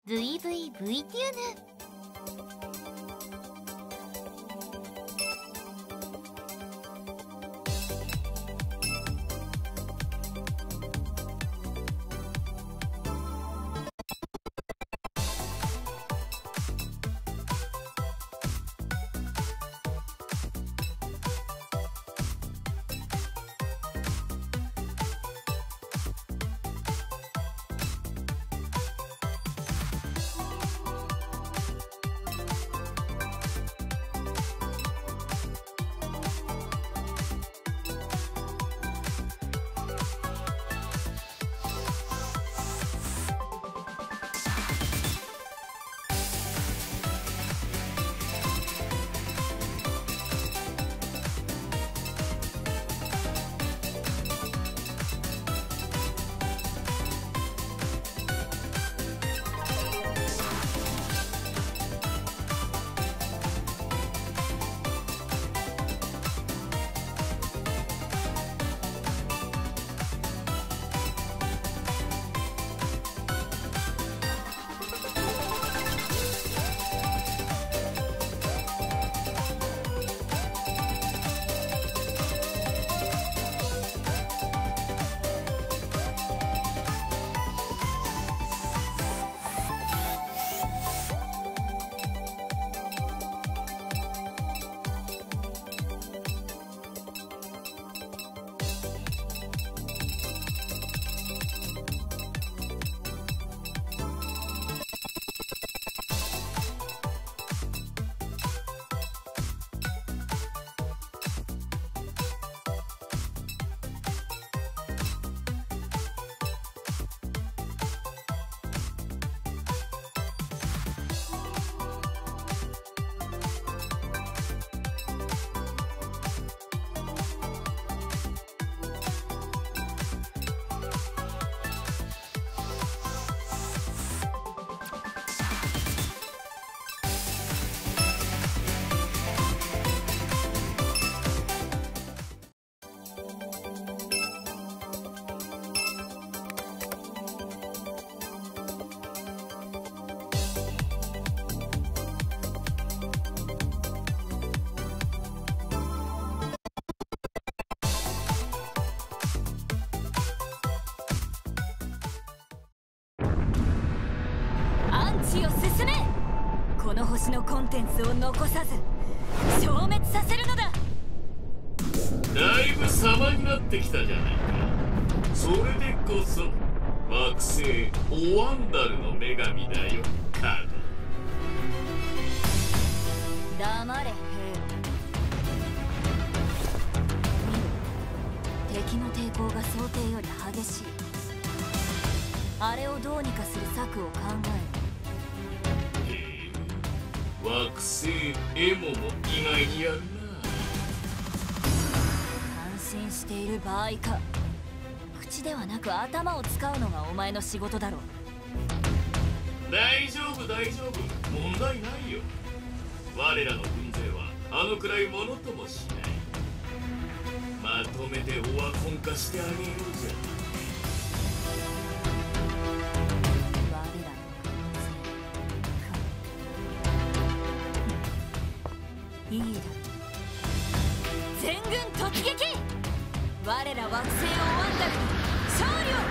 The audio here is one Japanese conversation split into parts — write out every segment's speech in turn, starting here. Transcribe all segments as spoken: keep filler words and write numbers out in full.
ブイブイブイ テューヌ。 地を進め。この星のコンテンツを残さず消滅させるのだ。 だいぶ様になってきたじゃないか。それでこそ惑星オワンダルの女神だよ、カド。 黙れ、兵士。敵の抵抗が想定より激しい。あれをどうにかする策を考える。 惑星エモも意外にやるな。 安心している場合か。口ではなく頭を使うのがお前の仕事だろう。 大丈夫大丈夫、問題ないよ。我らの軍勢はあのくらいものともしない。まとめてオワコン化してあげようじゃ。いいだろう。全軍突撃。我ら惑星をワンダルに勝利を。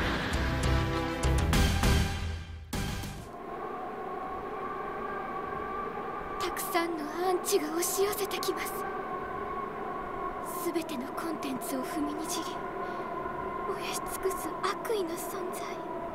たくさんのアンチが押し寄せてきます。すべてのコンテンツを踏みにじり燃やし尽くす悪意の存在。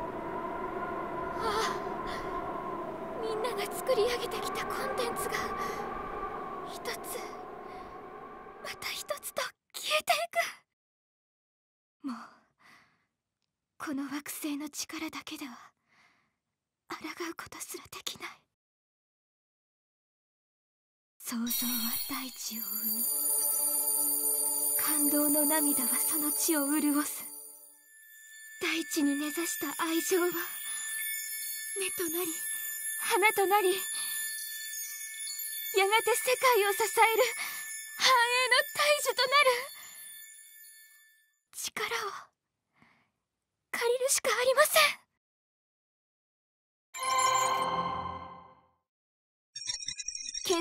ああ、みんなが作り上げてきたコンテンツが一つまた一つと消えていく。もうこの惑星の力だけでは抗うことすらできない。想像は大地を生み、感動の涙はその地を潤す。大地に根ざした愛情は根となり花となり、やがて世界を支える繁栄の大樹となる。力を借りるしかありません。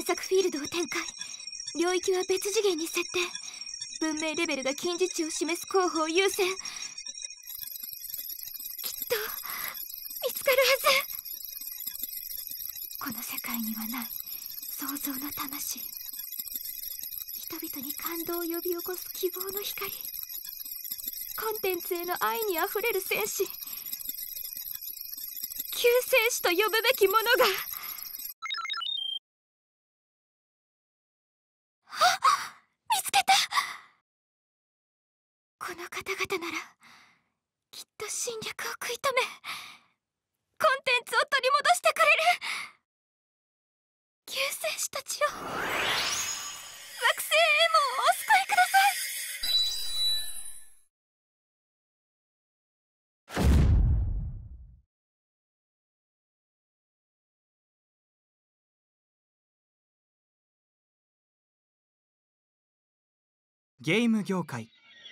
作フィールドを展開。領域は別次元に設定。文明レベルが近似値を示す候補を優先。きっと見つかるはず。この世界にはない創造の魂、人々に感動を呼び起こす希望の光、コンテンツへの愛にあふれる戦士、救世主と呼ぶべきものが。あ、見つけた。この方々ならきっと侵略を食い止め、コンテンツを取り戻してくれる。救世主たちよ、惑星エモンをお救いください。 ゲーム業界。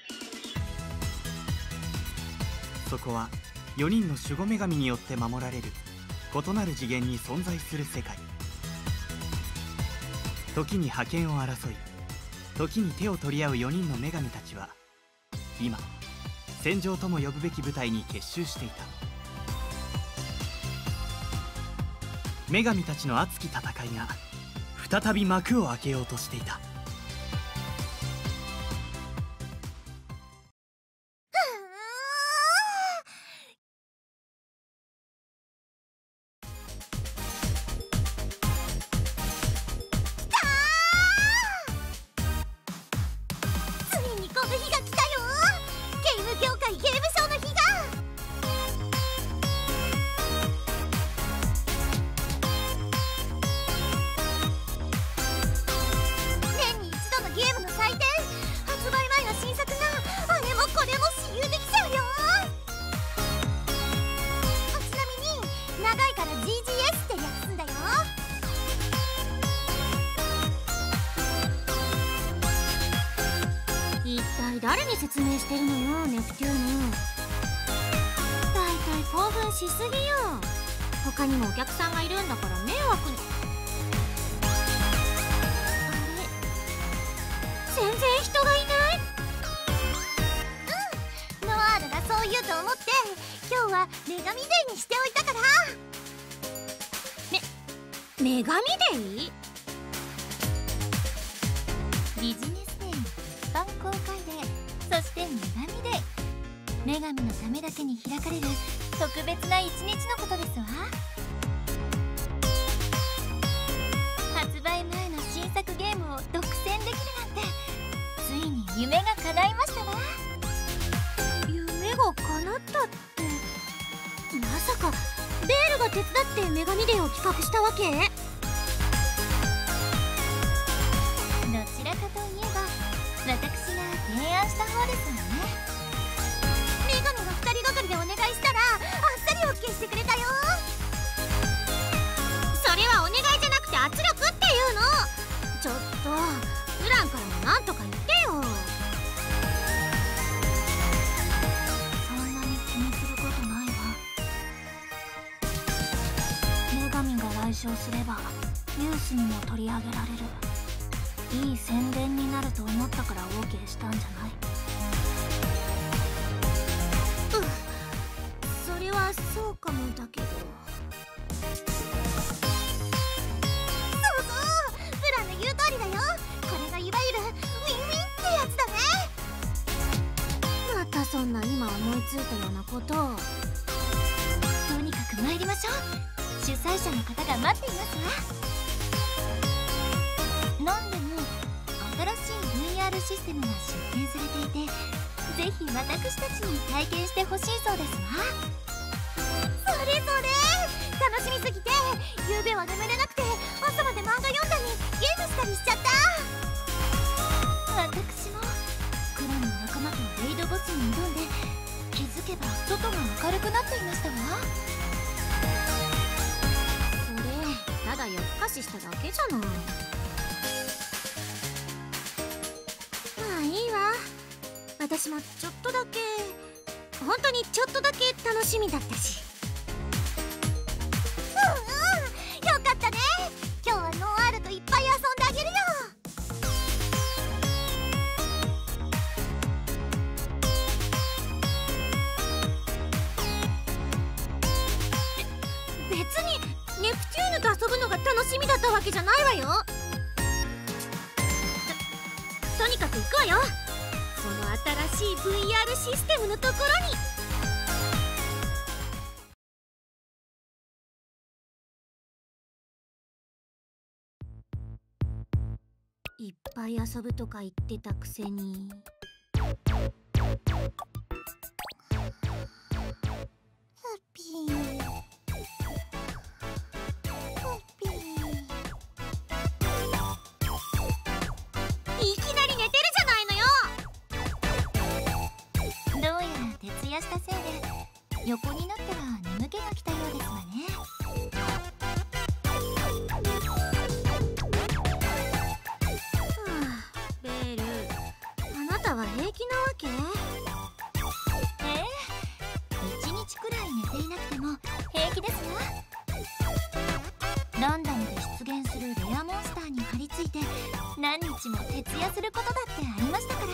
そこはよにんの守護女神によって守られる異なる次元に存在する世界。時に覇権を争い、時に手を取り合うよにんの女神たちは今、戦場とも呼ぶべき舞台に結集していた。女神たちの熱き戦いが再び幕を開けようとしていた。 誰に説明してるのよ、ネプテューヌ。だいたい興奮しすぎよ。他にもお客さんがいるんだから迷惑に。あれ、全然人がいない。 うん、ノワールがそう言うと思って今日は女神デーにしておいたから。 め、女神デー？ ビジネスデー、一般公開デー、そして女神デー。女神のためだけに開かれる特別な一日のことですわ。発売前の新作ゲームを独占できるなんて、ついに夢が叶いましたわ。 夢が叶ったって、まさかベールが手伝って女神デーを企画したわけ？ どちらかといえば私が提案した方ですわね。女神がふたりがかりでお願いしたらあっさり オーケー してくれたよ。 それはお願いじゃなくて圧力っていうの。ちょっとウランからもなんとか言ってよ。 そんなに気にすることないわ。女神が来場すればニュースにも取り上げられる。いい宣伝になると思ったから オーケー したんじゃない？ うん、それはそうかもだけど。 そうそう、プランの言う通りだよ。これがいわゆるウィンウィンってやつだね。 またそんな今思いついたようなことを。 とにかく参りましょう。主催者の方が待っていますわ。なんでも新しい ブイアール システムが出展されていて、ぜひ私たちに体験してほしいそうですわ。それそれ、楽しみすぎて夕べは眠れなくて朝まで漫画読んだりゲームしたりしちゃった。私もクランの仲間とレイドボスに挑んで、気づけば外が明るくなっていましたわ。 それただ夜更かししただけじゃない。まあいいわ。私もちょっとだけ、本当にちょっとだけ楽しみだったし。 うんうん、よかったね。今日はノンアルといっぱいけじゃないわよ。と, とにかく行くわよ、その新しい ブイアール システムのところに。いっぱい遊ぶとか言ってたくせに。 ハッピーハッピー。いきなり寝てるじゃないのよ。 どうやら徹夜したせいで横になったら眠気が来たようですわね。 平気なわけ？ ええ、一日くらい寝ていなくても平気ですわ。ランダムで出現するレアモンスターに張り付いて何日も徹夜することだってありましたから。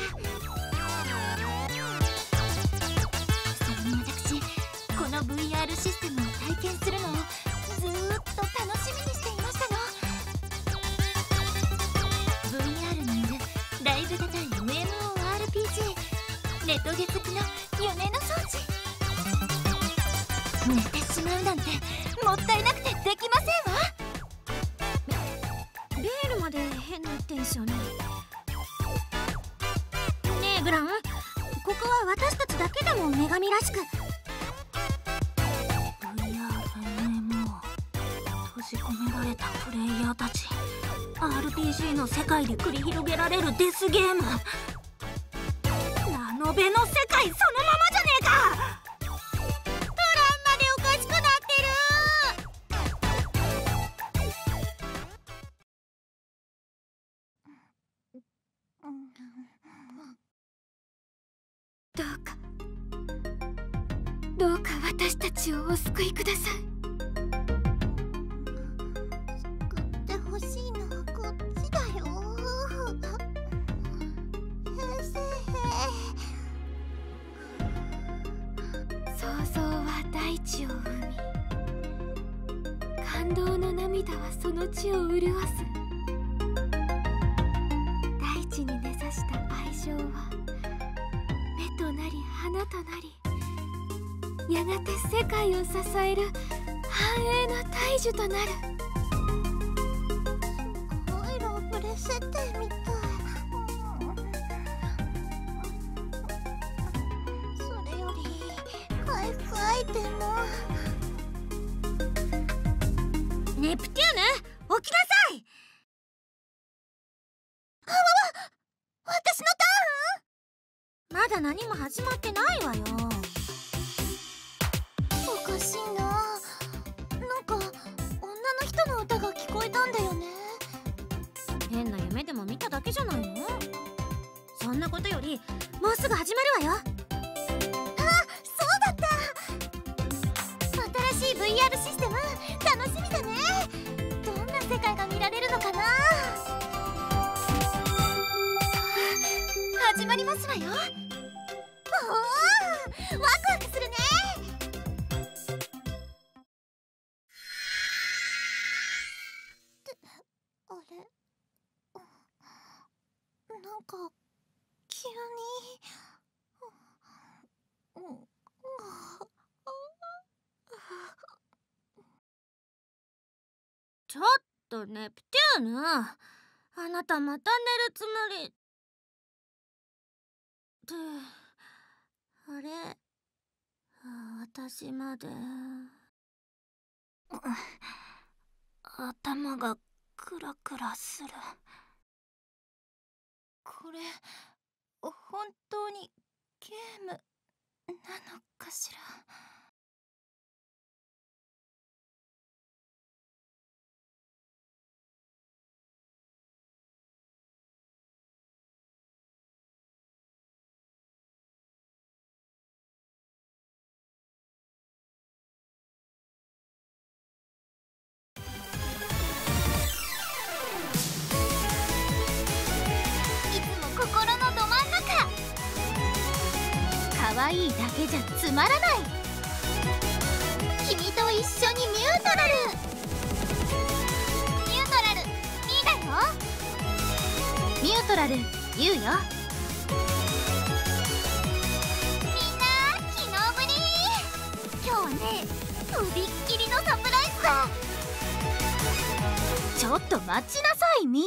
それに私、この ブイアール システムを体験するのをずーっと楽しみにしていましたの。 ブイアール によるライブ型 エムエムオーアールピージー、 ネトゲ好きの夢の装置。寝てしまうなんてもったいなくてできませんわ。 ベールまで変なテンションに。ねえグラン、ここは私たちだけでも女神らしく。 ブイアール エムエムオー 閉じ込められたプレイヤーたち、 アールピージー の世界で繰り広げられるデスゲーム。ラノベの世界そのままじゃねえか。 プランまでおかしくなってる。 どうかどうか私たちをお救いください。救ってほしいのはこっちだよ。先生、想像は大地を生み、感動の涙はその地を潤す。大地に根ざした愛情は目となり花となり、やがて世界を支える繁栄の大樹となる。すごいロープレ設定みたい。それより回復アイテム。 ネプテューヌ、起きなさい。 あわわ、私のターン。 まだ何も始まってないわよ。 おかしいな。なんか女の人の歌が聞こえたんだよね。 変な夢でも見ただけじゃないの？そんなことよりもうすぐ始まるわよ。 あ、そうだった。新しい ブイアール システム楽しみだね。どんな世界が見られるのかな。始まりますわよ。おお、ワクワクするね。あれ、なんか急に。 ちょっとネプテューヌ、あなたまた寝るつもりってあれ、私まで。 頭がクラクラする。これ本当にゲームなのかしら。可愛いだけじゃつまらない。君と一緒にミュートラルミュートラルミュートラルユウよ。 昨日ぶり。今日はね、とびっきりのサプライズだ。 ちょっと待ちなさいミー。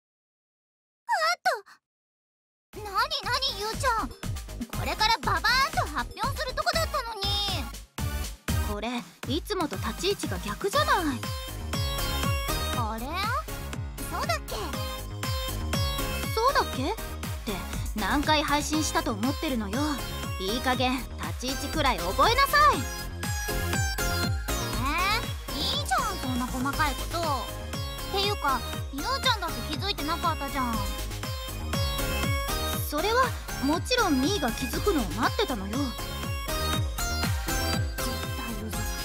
あとなになにゆうちゃん、これからババーンと発表するとこだったのに。 これいつもと立ち位置が逆じゃない。 あれ、そうだっけ。 そうだっけって何回配信したと思ってるのよ。いい加減立ち位置くらい覚えなさい。 えー、いいじゃんそんな細かいこと。っていうかゆうちゃんだって気づいてなかったじゃん。 それはもちろんミーが気づくのを待ってたのよ。 絶対嘘だ。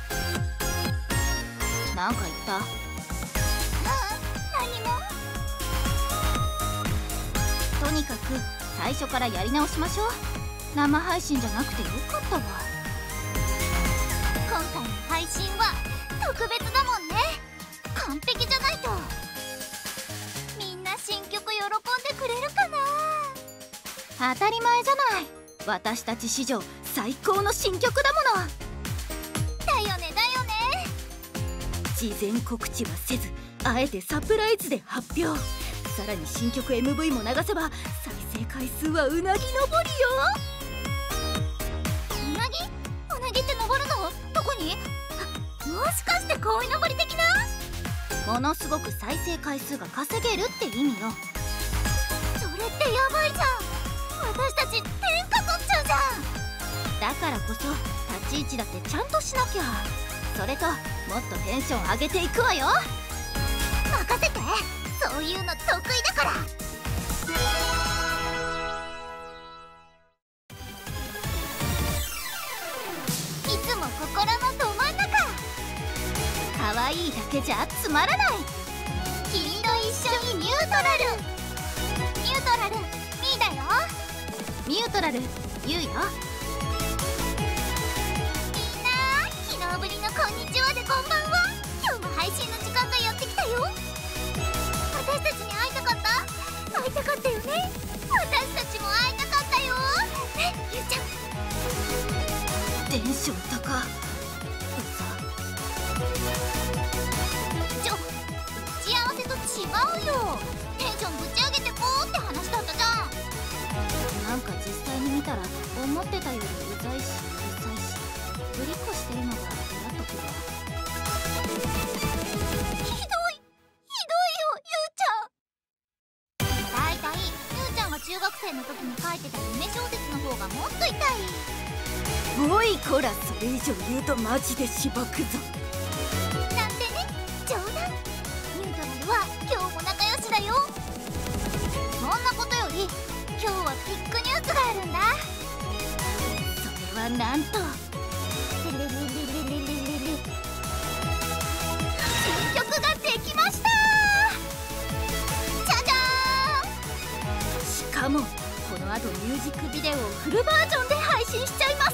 なんか言った？ ううん、何も。 とにかく最初からやり直しましょう。生配信じゃなくてよかったわ。 今回の配信は特別だもんね。完璧じゃないと。みんな新曲喜んでくれるかな。 当たり前じゃない。私たち史上最高の新曲だもの。 だよねだよね。 事前告知はせずあえてサプライズで発表。さらに新曲 エムブイ も流せば再生回数はうなぎ登りよ。 うなぎうなぎって登るの？どこに？あ、もしかして鯉のぼり的な？ ものすごく再生回数が稼げるって意味よ。 それってやばいじゃん。私たち天下取っちゃうじゃん。 だからこそ立ち位置だってちゃんとしなきゃ。それともっとテンション上げていくわよ。 任せて、そういうの得意だから。いつも心のど真ん中。 可愛いだけじゃつまらない。 君と一緒にニュートラル。ニュートラルミーだよ。 ミュートラルユウよ。 みんな昨日ぶりのこんにちはでこんばんは。今日も配信の時間がやってきたよ。私たちに会いたかった？会いたかったよね。私たちも会いたかったよ。ね、ゆうちゃん。 テンション高。 ちょ、打ち合わせと違うよ。テンションぶち上げてこうって話だったじゃん。 なんか実際に見たら思ってたよりうざいしうざいしぶりっこしてるのがイラっとくるわ。 ひどいひどいよゆうちゃん。だいたいゆうちゃんが中学生の時に書いてた夢小説の方がもっと痛い。 おいこら、それ以上言うとマジでしばくぞ。 なんてね、冗談。ニュートラルは今日も仲良しだよ。そんなことより今日はビッグニュースがあるんだ。 それはなんとレレレレレレレレレ新曲ができました。じゃじゃーん。 しかもこの後ミュージックビデオをフルバージョンで配信しちゃいます。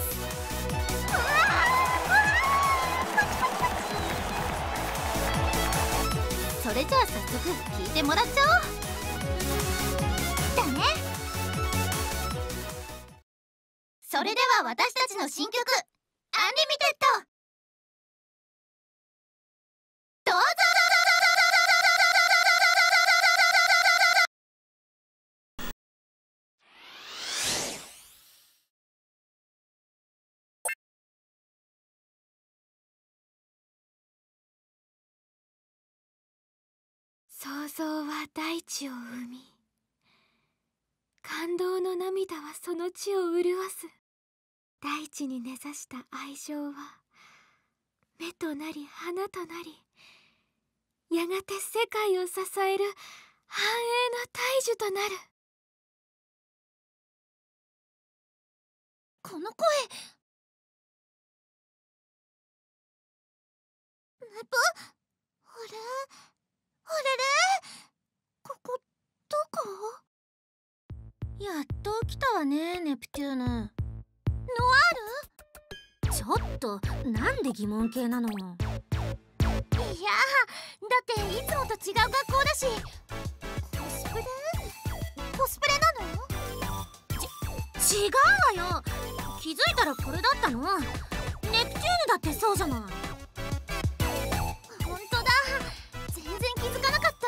それじゃあ早速聴いてもらっちゃおう。 だね。 それでは私たちの新曲「アンリミテッド」どうぞ。 想像は大地を生み、感動の涙はその地を潤す。大地に根ざした愛情は目となり花となり、やがて世界を支える繁栄の大樹となる。この声、ネプ、あれあれれ、ここどこ？ やっと来たわね、ネプチューヌ。ノワール？ちょっとなんで疑問系なのよ。 いやいやだっていつもと違う学校だし。コスプレコスプレなの？ち違うわよ。気づいたらこれだったの。ネプチューヌだってそうじゃない。ほんとだ、全然気づかなかった。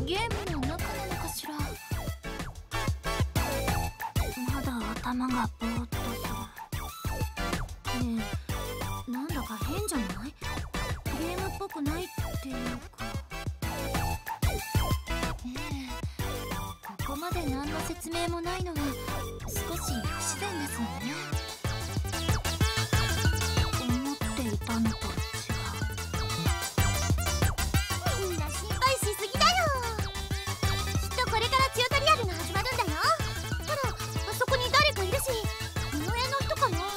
ゲームの中なのかしら。まだ頭がぼーっとする。ねえ、なんだか変じゃない？ゲームっぽくないっていうか。ええ、ここまで何の説明もないのは少し不自然ですもんね。思っていたのと違う。みんな心配しすぎだよ。きっとこれからチュートリアルが始まるんだよ。ほら、あそこに誰かいるし、運営の人かな。へ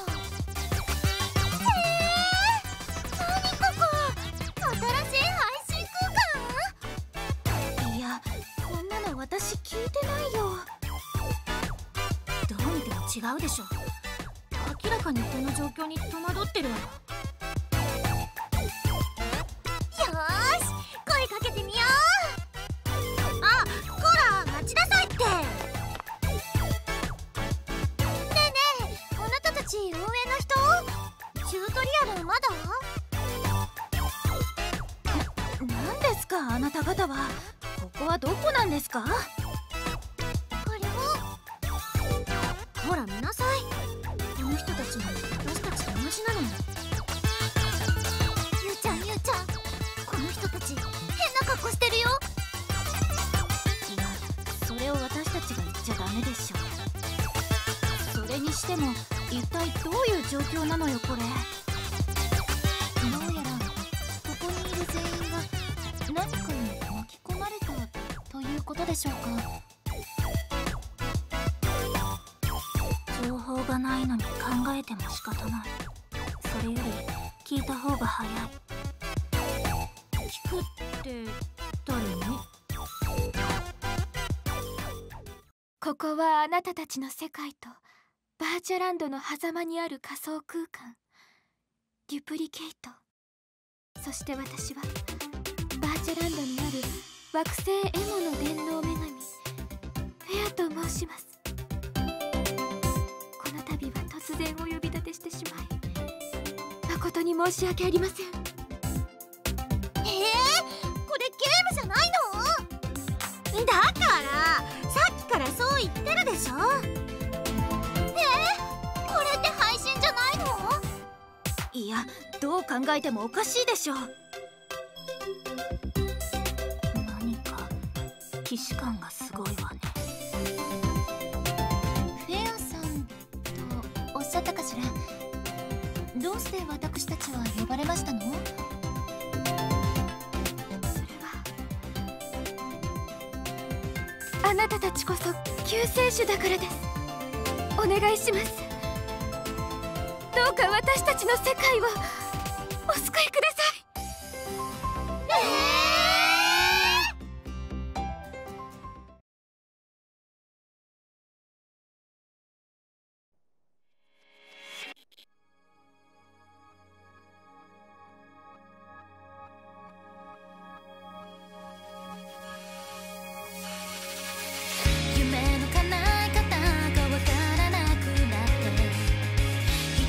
え、なにここ、新しい配信空間？いや、こんなの私聞いてないよ。どう見ても違うでしょ。明らかにこの状況に戸惑ってるわよ。よーし、声かけてみよう。あ、こら待ちなさいって。ねえねえ、あなたたち運営の人？チュートリアルまだ？な、なんですかあなた方は。ここはどこなんですか？ほら見なさい。この人たちも私たちと同じなの。ゆうちゃんゆうちゃん、この人たち変な格好してるよ。いや、それを私たちが言っちゃダメでしょ。それにしても一体どういう状況なのよこれ。どうやらここにいる全員が何かに巻き込まれたということでしょうか。情報がないのに考えても仕方ない。それより聞いた方が早い。聞くって誰に？ここはあなたたちの世界とバーチャランドの狭間にある仮想空間、デュプリケイト。そして私はバーチャランドにある惑星エモの電脳女神フェアと申します。この度は突然お呼び立てしてしまい誠に申し訳ありません。えー、これゲームじゃないの？だからさっきからそう言ってるでしょ。えー、これって配信じゃないの？ いや、どう考えてもおかしいでしょ。 何か既視感がすごいわね。フェアさんとおっしゃったかしら。どうして私たちは呼ばれましたの？それはあなたたちこそ救世主だからです。お願いします。どうか私たちの世界をお救いください。えー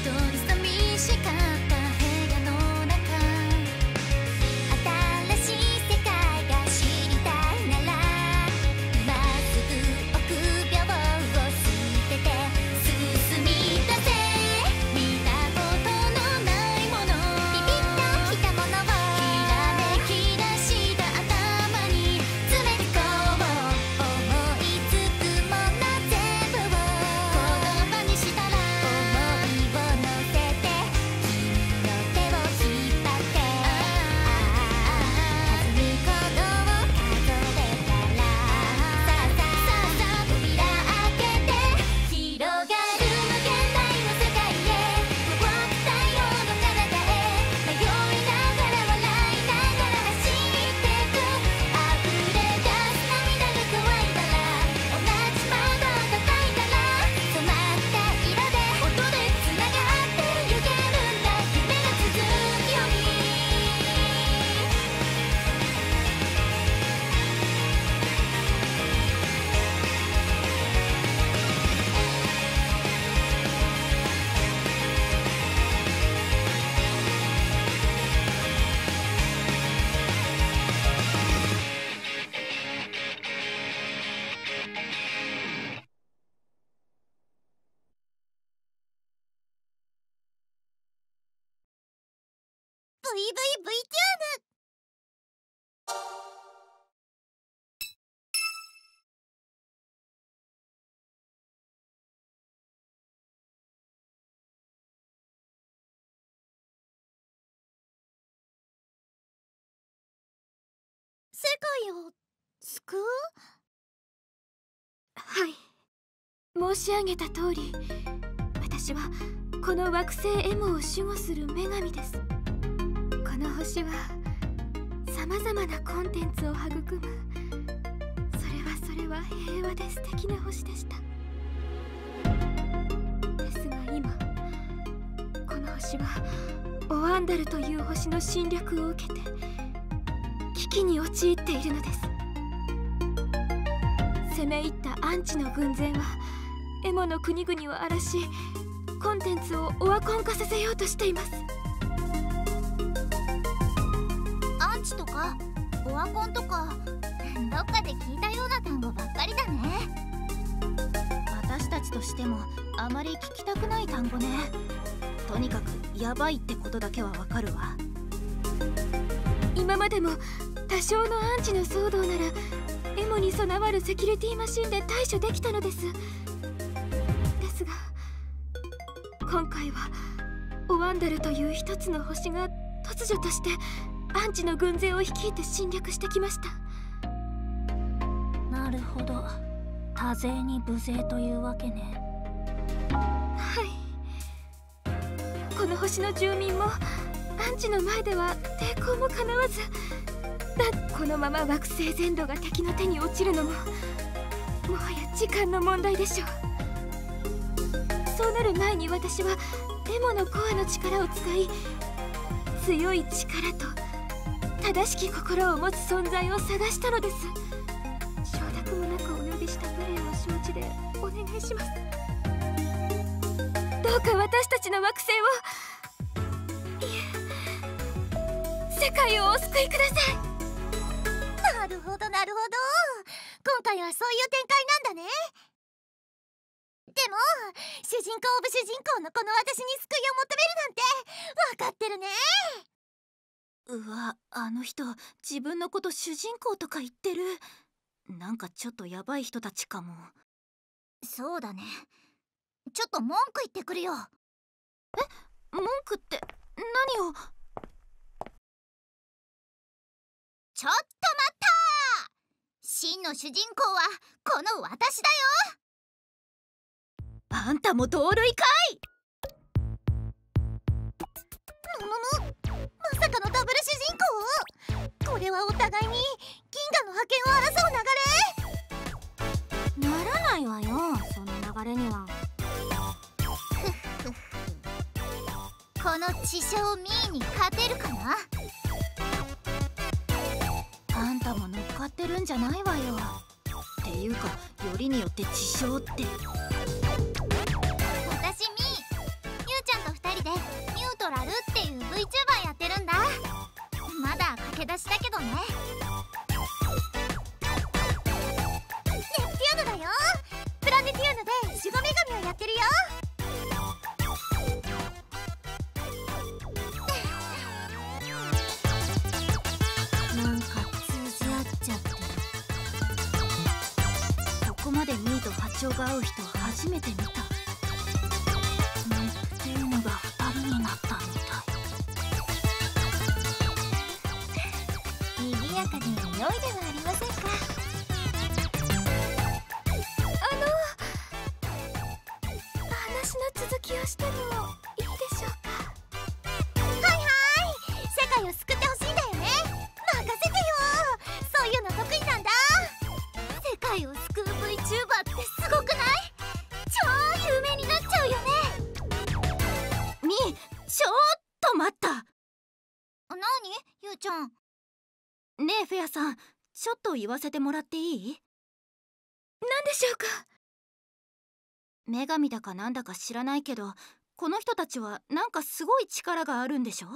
しかった部屋の中、新しいブイブイブイチューヌ。世界を救う？ はい、申し上げた通り、私はこの惑星エモを守護する女神です。この星はさまざまなコンテンツを育む、それはそれは平和で素敵な星でした。ですが今、この星はオワンダルという星の侵略を受けて危機に陥っているのです。攻め入ったアンチの軍勢はエモの国々を荒らし、コンテンツをオワコン化させようとしています。 アンチとかオワコンとか、どっかで聞いたような単語ばっかりだね。 私たちとしてもあまり聞きたくない単語ね。とにかくヤバいってことだけはわかるわ。 今までも多少のアンチの騒動ならエモに備わるセキュリティマシンで対処できたのです。ですが今回はオワンダルという一つの星が突如としてアンチの軍勢を率いて侵略してきました。 なるほど、多勢に無勢というわけね。 はい、この星の住民もアンチの前では抵抗もかなわず、だこのまま惑星全土が敵の手に落ちるのももはや時間の問題でしょう。そうなる前に私はエモのコアの力を使い、強い力と正しき心を持つ存在を探したのです。承諾もなくお呼びした無礼を承知でお願いします。どうか私たちの惑星を、いえ世界をお救いください。 なるほどなるほど、今回はそういう展開なんだね。でも主人公オブ主人公のこの私に救いを求めるなんて分かってるね。 うわ、あの人自分のこと主人公とか言ってる。なんかちょっとヤバい人たちかも。 そうだね、ちょっと文句言ってくるよ。 え、文句って何を？ ちょっと待った！真の主人公はこの私だよ。 あんたも同類かい？ むむむ、まさかのダブル主人公？これはお互いに銀河の覇権を争う流れ？ ならないわよ、その流れには。 この知性ミーに勝てるかな？ あんたも乗っかってるんじゃないわよ。っていうか、よりによって知性って。 私ミー、ゆうちゃんとふたりでニュートラルっていう VTuber やってるんだ。まだ駆け出しだけどね。ネプテューヌだよ。プラネテューヌで守護女神をやってるよ。 なんか通じ合っちゃってる。 ここまでミーと波長が合う人初めて見た。 ネプテューヌがふたりになったみたい。 賑やかで良いではありませんか。 あの話の続きをしてもいいでしょうか？ はいはい、世界を救ってほしいんだよね。任せてよ、そういうの得意なんだ。世界を救う VTuber ってすごくない？超有名になっちゃうよね。 ミー、ちょっと待った。 なにゆうちゃん。 ねえフェアさん、ちょっと言わせてもらっていい？ 何でしょうか？ 女神だかなんだか知らないけど、この人たちはなんかすごい力があるんでしょ？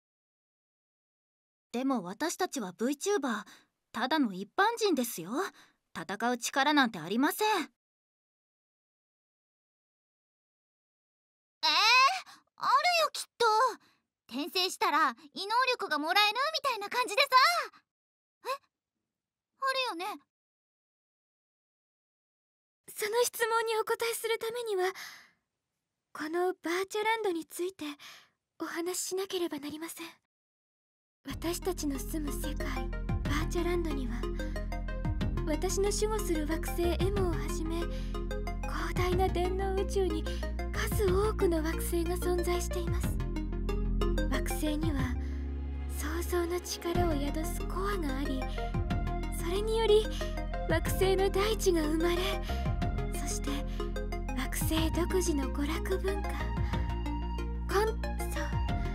でも私たちは VTuber、ただの一般人ですよ。戦う力なんてありません。 えー、あるよきっと。 転生したら異能力がもらえるみたいな感じでさ。え、あるよね。 その質問にお答えするためにはこのバーチャランドについてお話ししなければなりません。私たちの住む世界バーチャランドには私の守護する惑星エムをはじめ広大な電脳宇宙に数多くの惑星が存在しています。惑星には想像の力を宿すコアがあり、それにより惑星の大地が生まれ、そして惑星独自の娯楽文化コンそう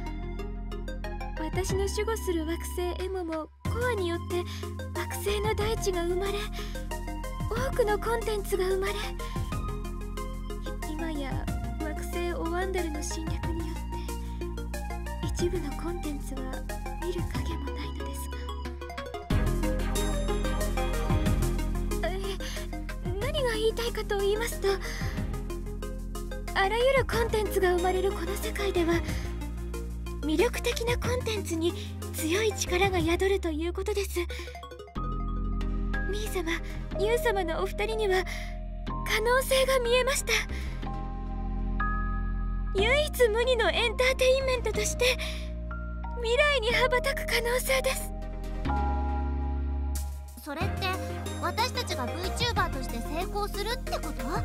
私の守護する惑星エムもコアによって惑星の大地が生まれ、多くのコンテンツが生まれ、今や惑星オワンダルの侵略によって一部のコンテンツは見る影もないのですが、え何が言いたいかと言いますと、あらゆるコンテンツが生まれるこの世界では魅力的なコンテンツに強い力が宿るということです。ミー様、ユウ様のお二人には可能性が見えました。唯一無二のエンターテインメントとして未来に羽ばたく可能性です。 それって私たちが VTuber として成功するってこと？や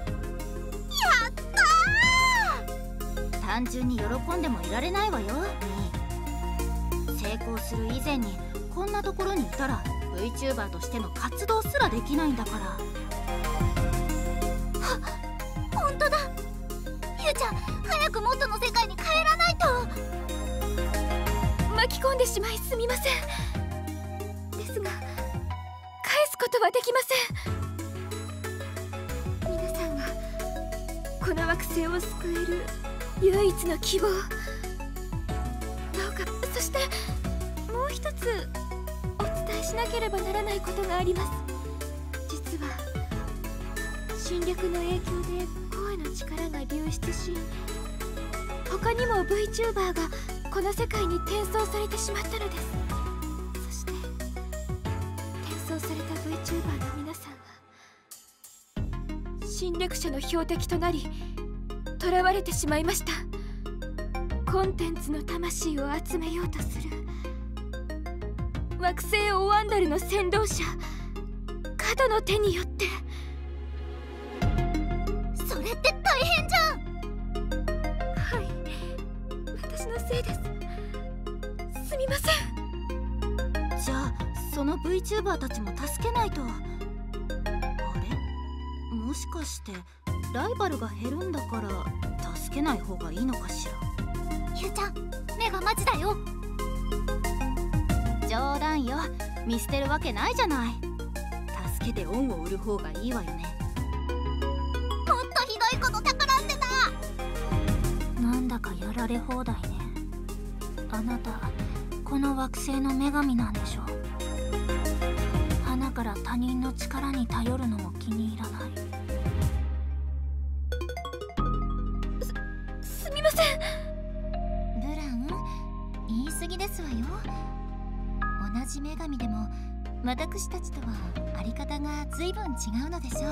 ったー！単純に喜んでもいられないわよ。成功する以前にこんなところにいたら VTuber としての活動すらできないんだから。はっ、ほんとだ。ゆうちゃん、早く元の世界に帰らないと。 巻き込んでしまいすみません。ですが返すことはできません。皆さんはこの惑星を救える唯一の希望。どうか、そしてもう一つお伝えしなければならないことがあります。実は侵略の影響でコアの力が流出し、他にも VTuber がこの世界に転送されてしまったのです。そして転送された VTuber の皆さんは侵略者の標的となり囚われてしまいました。コンテンツの魂を集めようとする惑星オワンダルの先導者カドの手によって。 それって大変じゃん。 はい、私のせいです。すみません。 じゃあその VTuber たちも助けないと。あれ、もしかしてライバルが減るんだから助けない方がいいのかしら。 ゆうちゃん、目がマジだよ。 冗談よ、見捨てるわけないじゃない。助けて恩を売る方がいいわよね。 もっとひどいこと企んでた。 なんだかやられ放題ね。あなたこの惑星の女神なんでしょう。花から他人の力に頼るのも気に入らない。 す、すみません。 ブラン、言い過ぎですわよ。同じ女神でも私たちとはあり方が随分違うのでしょう。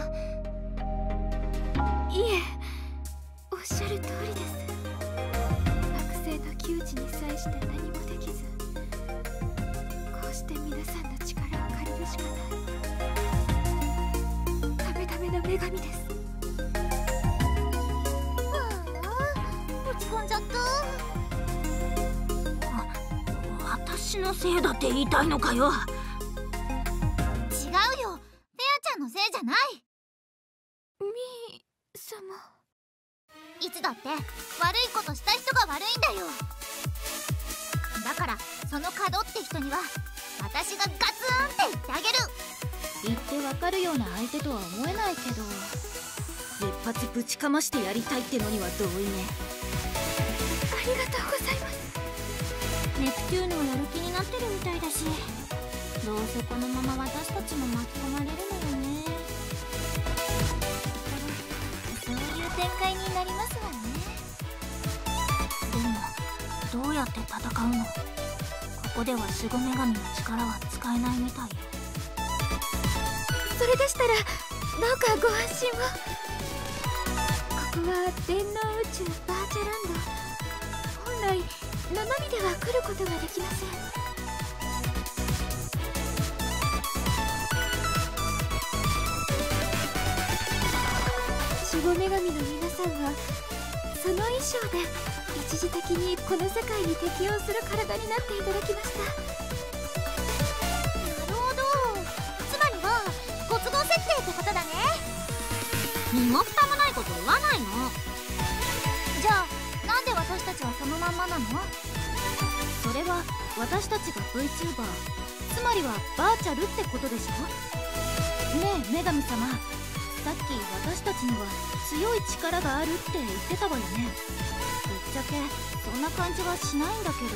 いえ、おっしゃる通りです。惑星の窮地に際して何もできず、こうして皆さんの力を借りるしかないダメダメな女神です。 落ち込んじゃった。 私のせいだって言いたいのかよ。 違うよ、フェアちゃんのせいじゃない。 みー様、 いつだって悪いことした人が悪いんだよ。だからそのカドって人には私がガツンって言ってあげる。 言ってわかるような相手とは思えないけど、一発ぶちかましてやりたいってのには同意ね。 ありがとうございます。 ネプチューヌはやる気になってるみたいだし、どうせこのまま私たちも巻き込まれるのよね。 そういう展開になりますわね。 でもどうややって戦うの？ここでは守護女神の力は使えないみたいよ。 それでしたらどうかご安心を。ここは電脳宇宙バーチャランド。本来生身では来ることができません。守護女神の皆さんはその衣装で一時的にこの世界に適応する体になっていただきました。 なるほど、つまりはご都合設定ってことだね。 身も蓋もないこと言わないの。 じゃあなんで私たちはそのまんまなの？ それは私たちが VTuber、 つまりはバーチャルってことでしょ。ねえ女神様、さっき私たちには強い力があるって言ってたわよね。ぶっちゃけそんな感じはしないんだけど。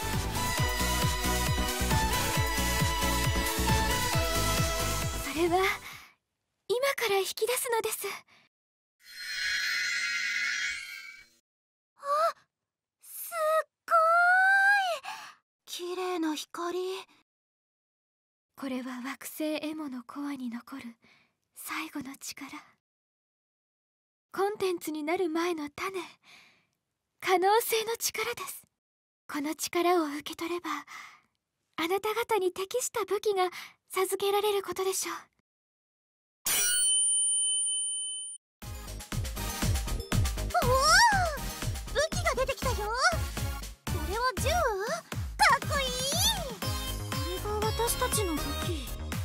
それは今から引き出すのです。 あ、すっごーい、 綺麗な光。これは惑星エモのコアに残る最後の力。コンテンツになる前の種、可能性の力です。この力を受け取ればあなた方に適した武器が授けられることでしょう。 おお、武器が出てきたよ。これは銃？かっこいい。 これが私たちの武器。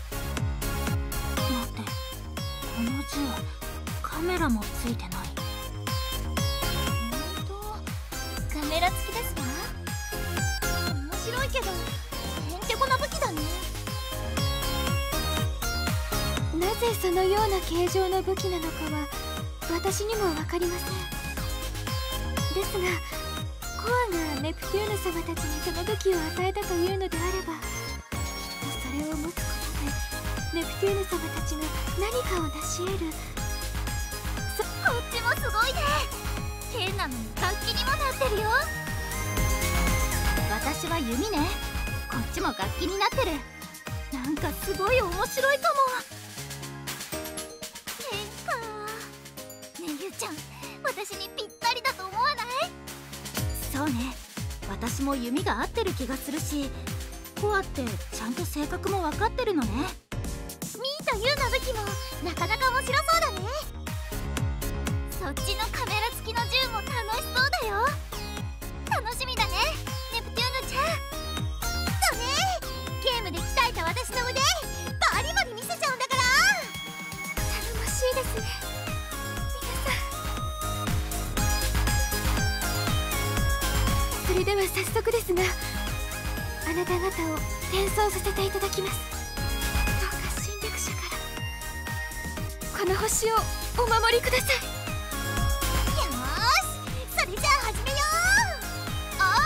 待って、この銃カメラもついてない。 ほんとカメラ付きですわ。面白いけどへんてこな武器だね。 なぜそのような形状の武器なのかは私にも分かりません。ですがコアがネプテューヌ様たちにその武器を与えたというのであれば、きっとそれを持つことでネプテューヌ様たちが何かを成し得る。 こっちもすごいね。剣なのに楽器にもなってるよ。 私は弓ね。こっちも楽器になってる。なんかすごい面白いかも。 剣か。ねえゆうちゃん、私にぴったりだと思わない？ そうね、私も弓が合ってる気がするし、コアってちゃんと性格も分かってるのね。 ミーとユウの武器もなかなか面白そうだね。そっちのカメラ付きの銃も楽しそうだよ。楽しみだね、ネプテューヌちゃん。そうね、ゲームで鍛えた私の腕バリバリ見せちゃうんだから。 頼もしいですね皆さん。それでは早速ですが、あなた方を転送させていただきます。どうか侵略者からこの星をお守りください。 それじゃあ始めよう。あ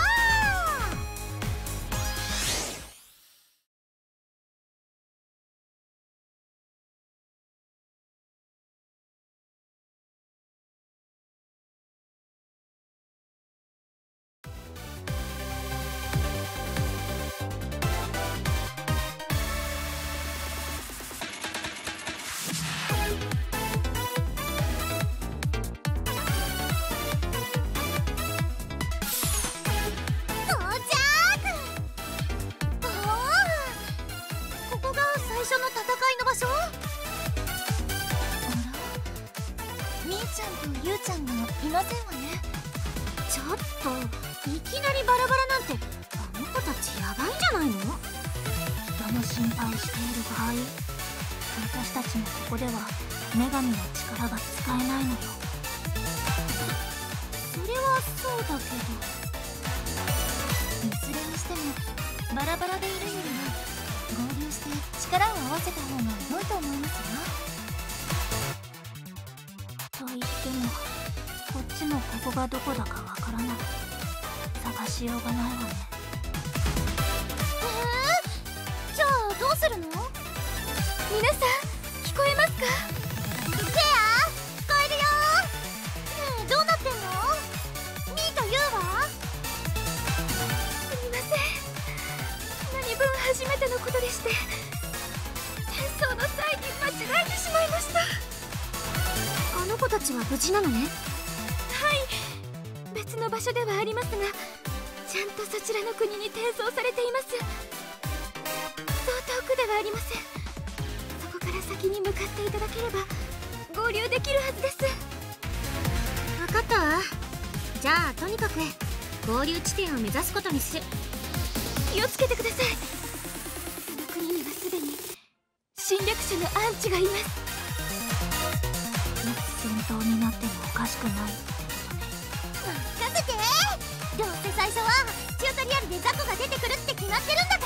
ゆうちゃんがいませんわね。 ちょっといきなりバラバラなんて、あの子たちやばいんじゃないの？人の心配している場合、私たちもここでは女神の力が使えないのよ。 それはそうだけど、いずれにしてもバラバラでいるよりは合流して力を合わせた方が良いと思いますよ。 と言ってもこっちもここがどこだかわからない。探しようがないわね。 えー、じゃあどうするの？ 皆さん聞こえますか？ セア、聞こえるよ。ねえ、どうなってんの？ミーとユウは？ たちは無事なのね。 はい、別の場所ではありますが、ちゃんとそちらの国に転送されています。そう遠くではありません。そこから先に向かっていただければ合流できるはずです。 分かったわ。じゃあとにかく合流地点を目指すことにする。 気をつけてください。その国にはすでに侵略者のアンチがいます。 いつ戦闘になってもおかしくないってことね。任せて。どうせ最初はチュートリアルでザコが出てくるって決まってるんだから。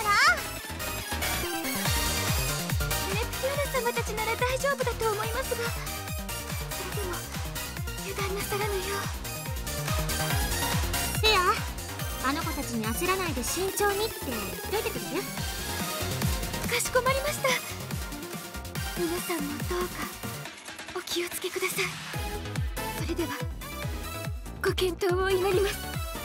ネプテューナ様たちなら大丈夫だと思いますが、それでも油断なさらぬよう。 せや、あの子たちに焦らないで慎重にって言っといてくれる？ かしこまりました。皆さんもどうかお気をつけください。それではご健闘を祈ります。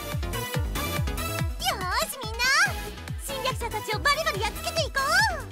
よーしみんな、侵略者たちをバリバリやっつけていこう。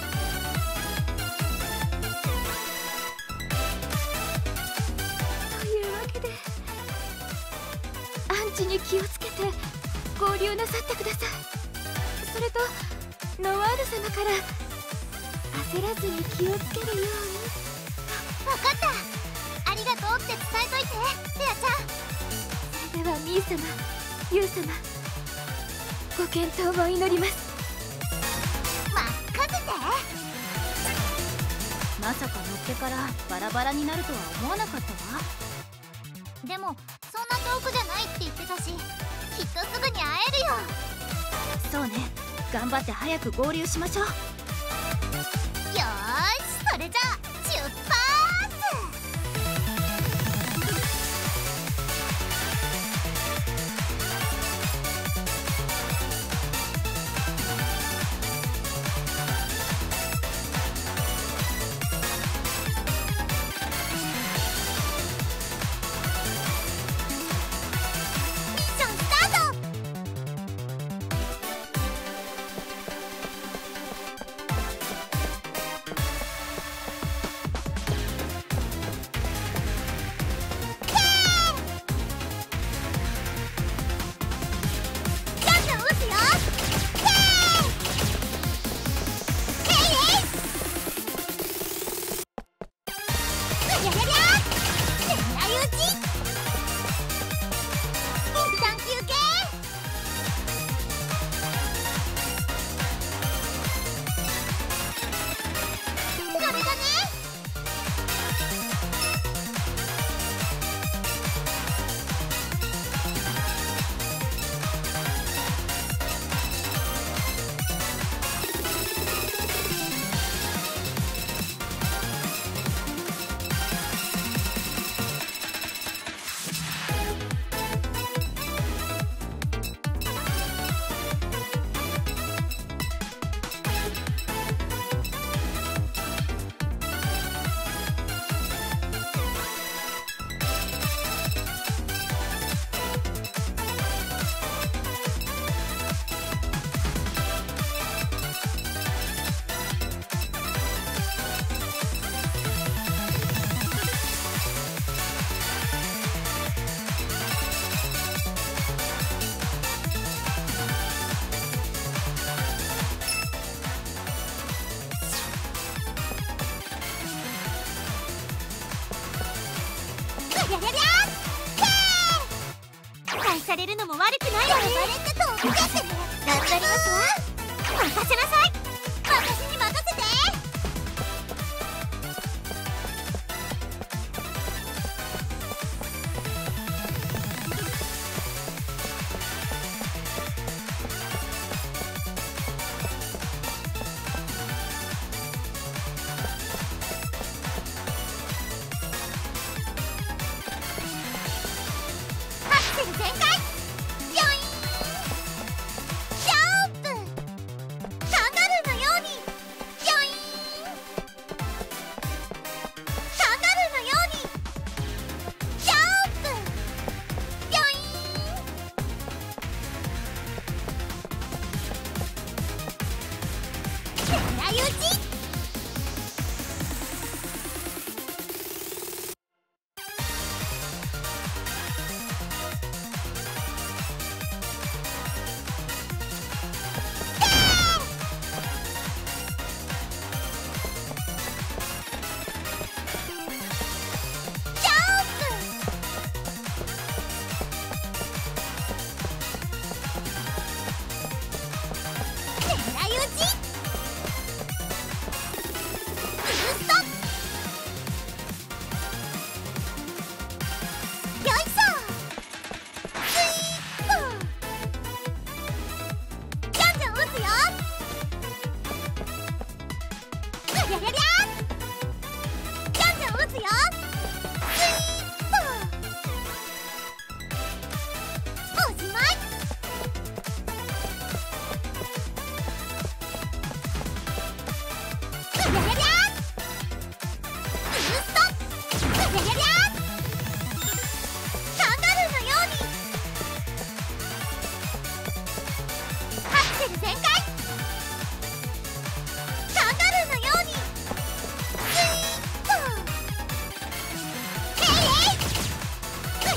というわけでアンチに気をつけて合流なさってください。それとノワール様から焦らずに気をつけるように。 分かった。ありがとうって伝えといて、セアちゃん。 それではミー様、ユウ様、ご健闘を祈ります。 任せて。 まさか乗ってからバラバラになるとは思わなかったわ。 でもそんな遠くじゃないって言ってたし、きっとすぐに会えるよ。 そうね、頑張って早く合流しましょう。 よーし、それじゃあ出発。ミッションスタート。愛されるのも悪くないわね。バレットとおやってね。頑張りますわ。任せなさい。私に任せて。アクセル全開。ヨイーンジャンプカンガルー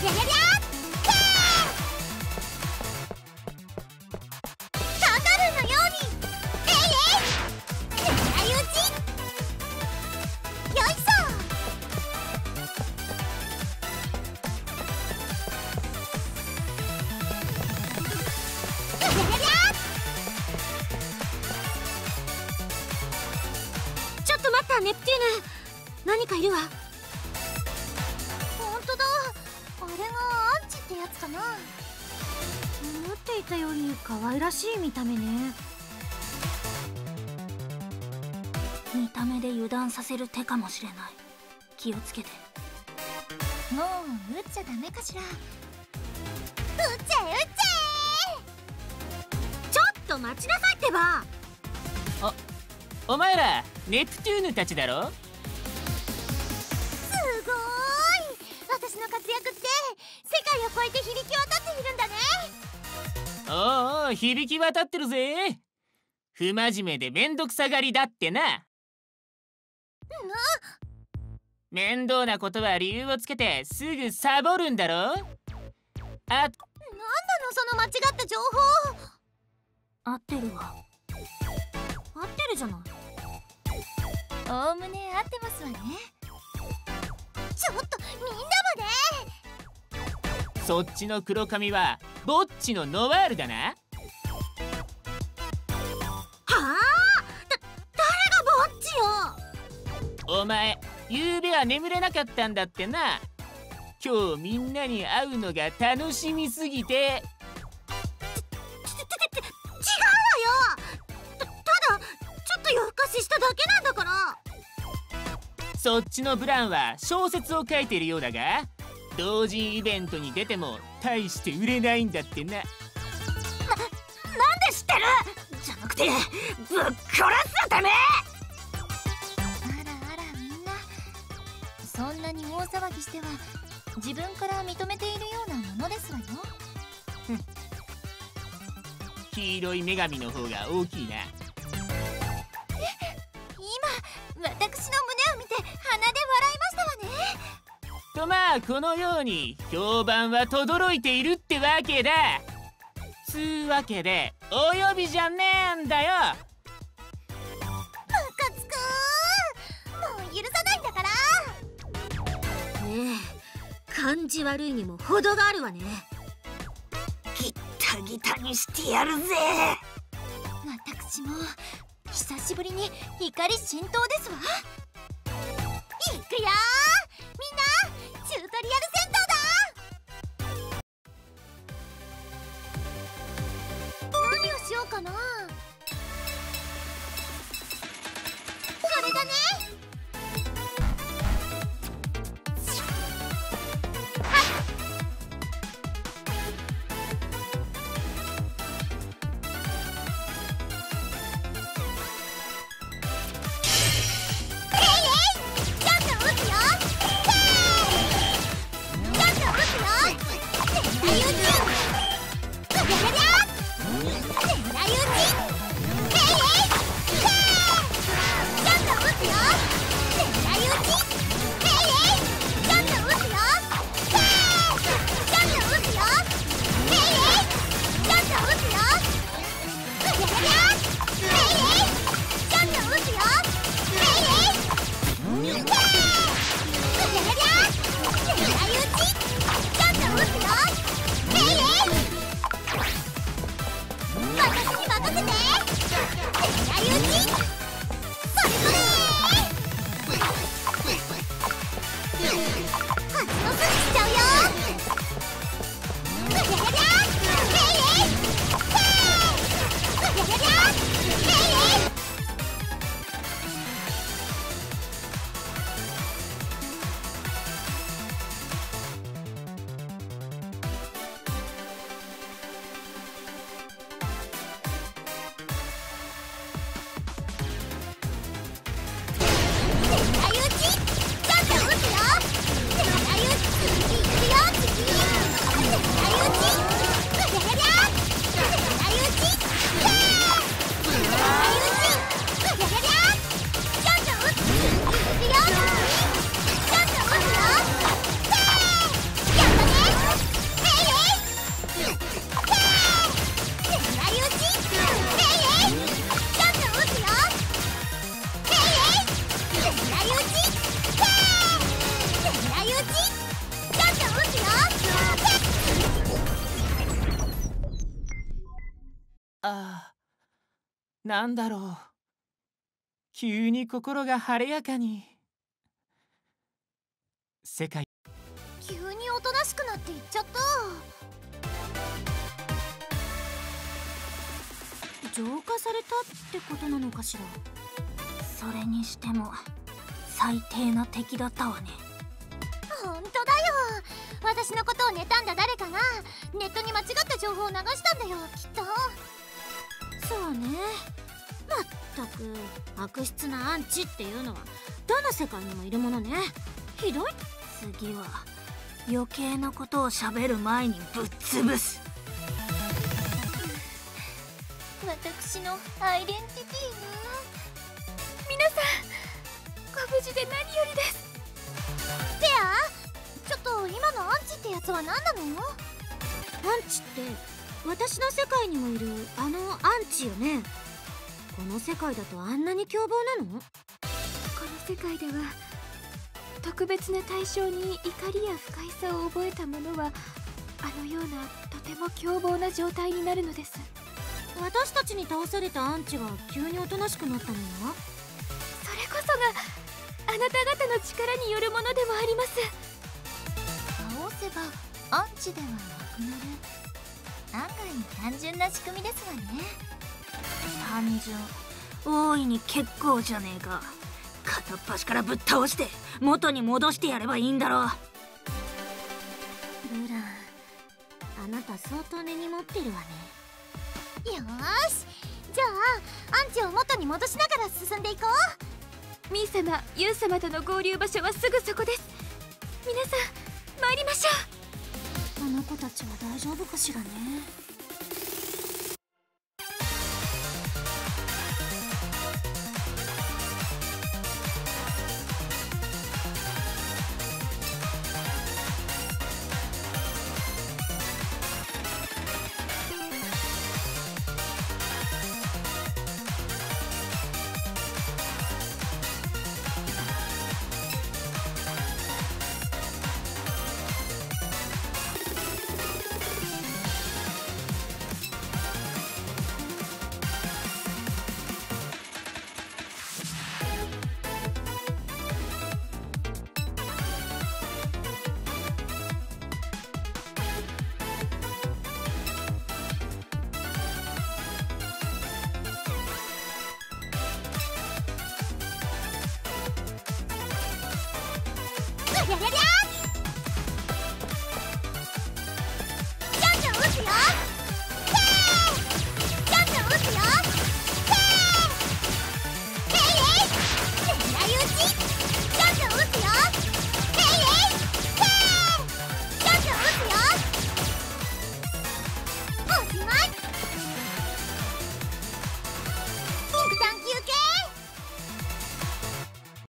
りゃりゃりゃカンガルーのようにえいえい狙い撃ちよいしょりゃりゃりゃちょっと待ったネプティーヌ、何かいるわ。ほんとだ、あれがアンチってやつかな。思っていたより可愛らしい見た目ね。見た目で油断させる手かもしれない。気をつけて。もう撃っちゃダメかしら。撃っちゃえ撃っちゃえ。ちょっと待ちなさいってば。 お前らネプテューヌたちだろ。 すごーい、私の活躍って世界を超えて響き渡っているんだね。 おうおう、響き渡ってるぜ。不真面目でめんどくさがりだってな。な面倒なことは理由をつけてすぐサボるんだろ。あ、なんだのその間違った情報。合ってるわ。合ってるじゃない。おおむね合ってますわね。ちょっとみんなまで。 そっちの黒髪はボッチのノワールだな。 はあ、だ誰がボッチよ。 お前ゆうべは眠れなかったんだってな。今日みんなに会うのが楽しみすぎて。夜更かししただけなんだから。そっちのブランは小説を書いているようだが、同人イベントに出ても大して売れないんだってな。な、なんで知ってるじゃなくてぶっ殺すぞてめえ。あらあら、みんなそんなに大騒ぎしては自分から認めているようなものですわよ。 黄色い女神の方が大きいな。 私の胸を見て鼻で笑いましたわね。 とまあこのように評判は轟いているってわけだ。つうわけでお呼びじゃねえんだよ。 ムカつくー、もう許さないんだから。ねえ、感じ悪いにも程があるわね。ギッタギタにしてやるぜ。私も久しぶりに怒り浸透ですわ。いくよー、みんなチュートリアル戦闘だ。何をしようかな。これだね。ちょっと撃つよ。 あ、なんだろう。急に心が晴れやかに。世界。 急におとなしくなって言っちゃった。浄化されたってことなのかしら。それにしても最低な敵だったわね。 本当だよ。私のことを妬んだ誰かがネットに間違った情報を流したんだよ、きっと。 そうね。まったく悪質なアンチっていうのはどの世界にもいるものね。ひどい。次は余計なことを喋る前にぶっ潰す。 私のアイデンティティが。皆さんご無事で何よりです。ペア、ちょっと今のアンチってやつは何なの？ アンチって私の世界にもいるあのアンチよね。この世界だとあんなに凶暴なの？ この世界では特別な対象に怒りや不快さを覚えた者はあのようなとても凶暴な状態になるのです。 私たちに倒されたアンチが急におとなしくなったのは、 それこそがあなた方の力によるものでもあります。 倒せばアンチではなくなる。案外単純な仕組みですわね。 単純、大いに結構じゃねえか。片っ端からぶっ倒して元に戻してやればいいんだろう。ブラン、あなた相当根に持ってるわね。 よーし、じゃあアンチを元に戻しながら進んでいこう。ミー様、ユウ様との合流場所はすぐそこです。皆さん参りましょう。あの子たちは大丈夫かしらね。 やりゃりゃー。じゃんじゃん打つよ。